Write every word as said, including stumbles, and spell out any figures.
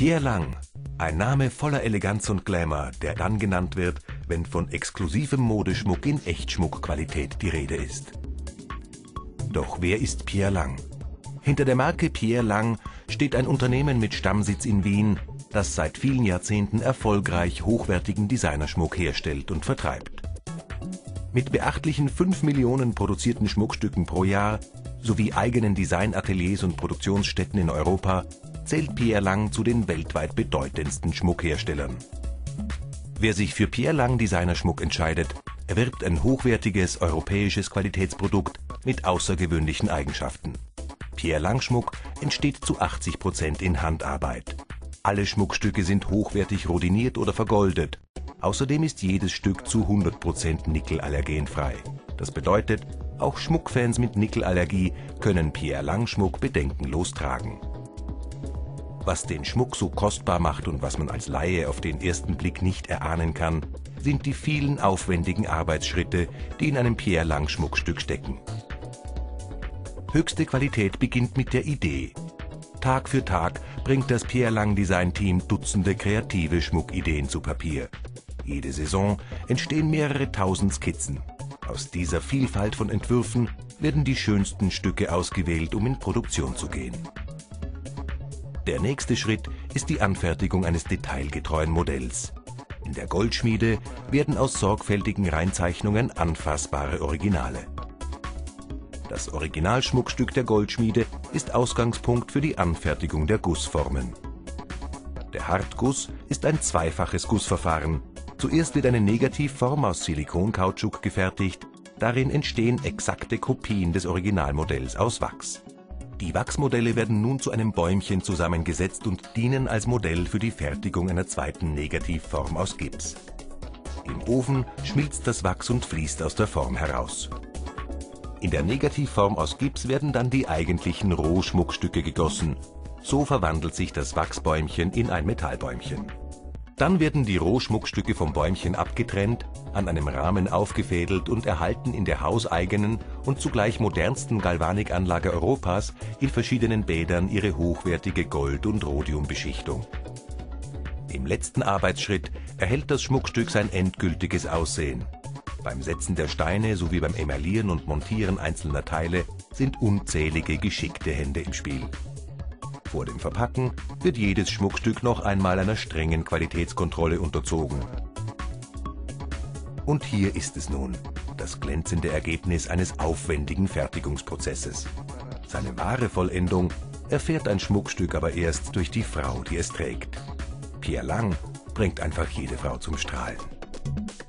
Pierre Lang, ein Name voller Eleganz und Glamour, der dann genannt wird, wenn von exklusivem Modeschmuck in Echtschmuckqualität die Rede ist. Doch wer ist Pierre Lang? Hinter der Marke Pierre Lang steht ein Unternehmen mit Stammsitz in Wien, das seit vielen Jahrzehnten erfolgreich hochwertigen Designerschmuck herstellt und vertreibt. Mit beachtlichen fünf Millionen produzierten Schmuckstücken pro Jahr sowie eigenen Designateliers und Produktionsstätten in Europa zählt Pierre Lang zu den weltweit bedeutendsten Schmuckherstellern. Wer sich für Pierre Lang Designerschmuck entscheidet, erwirbt ein hochwertiges europäisches Qualitätsprodukt mit außergewöhnlichen Eigenschaften. Pierre Lang Schmuck entsteht zu achtzig Prozent in Handarbeit. Alle Schmuckstücke sind hochwertig rodiniert oder vergoldet. Außerdem ist jedes Stück zu hundert Prozent nickelallergenfrei. Das bedeutet, auch Schmuckfans mit Nickelallergie können Pierre Lang Schmuck bedenkenlos tragen. Was den Schmuck so kostbar macht und was man als Laie auf den ersten Blick nicht erahnen kann, sind die vielen aufwendigen Arbeitsschritte, die in einem Pierre Lang Schmuckstück stecken. Höchste Qualität beginnt mit der Idee. Tag für Tag bringt das Pierre Lang Design Team Dutzende kreative Schmuckideen zu Papier. Jede Saison entstehen mehrere tausend Skizzen. Aus dieser Vielfalt von Entwürfen werden die schönsten Stücke ausgewählt, um in Produktion zu gehen. Der nächste Schritt ist die Anfertigung eines detailgetreuen Modells. In der Goldschmiede werden aus sorgfältigen Reinzeichnungen anfassbare Originale. Das Originalschmuckstück der Goldschmiede ist Ausgangspunkt für die Anfertigung der Gussformen. Der Hartguss ist ein zweifaches Gussverfahren. Zuerst wird eine Negativform aus Silikonkautschuk gefertigt. Darin entstehen exakte Kopien des Originalmodells aus Wachs. Die Wachsmodelle werden nun zu einem Bäumchen zusammengesetzt und dienen als Modell für die Fertigung einer zweiten Negativform aus Gips. Im Ofen schmilzt das Wachs und fließt aus der Form heraus. In der Negativform aus Gips werden dann die eigentlichen Rohschmuckstücke gegossen. So verwandelt sich das Wachsbäumchen in ein Metallbäumchen. Dann werden die Rohschmuckstücke vom Bäumchen abgetrennt, an einem Rahmen aufgefädelt und erhalten in der hauseigenen und zugleich modernsten Galvanikanlage Europas in verschiedenen Bädern ihre hochwertige Gold- und Rhodiumbeschichtung. Im letzten Arbeitsschritt erhält das Schmuckstück sein endgültiges Aussehen. Beim Setzen der Steine sowie beim Emaillieren und Montieren einzelner Teile sind unzählige geschickte Hände im Spiel. Vor dem Verpacken wird jedes Schmuckstück noch einmal einer strengen Qualitätskontrolle unterzogen. Und hier ist es nun, das glänzende Ergebnis eines aufwendigen Fertigungsprozesses. Seine wahre Vollendung erfährt ein Schmuckstück aber erst durch die Frau, die es trägt. Pierre Lang bringt einfach jede Frau zum Strahlen.